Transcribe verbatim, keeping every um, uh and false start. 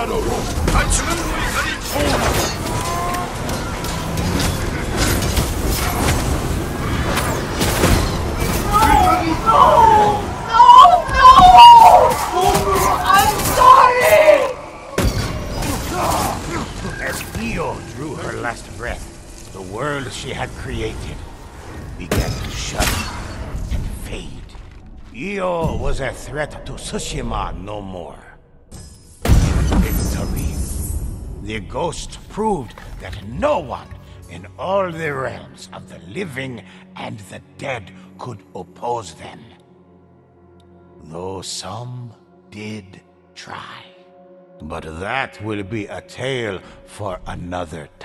나로로 가치는 우리들이 통하다. No! No! No! I'm sorry! As Io drew her last breath, the world she had created began to shudder and fade. Io was a threat to Tsushima no more. In victory, the ghost proved that no one in all the realms of the living and the dead could oppose them. Though some did try. But that will be a tale for another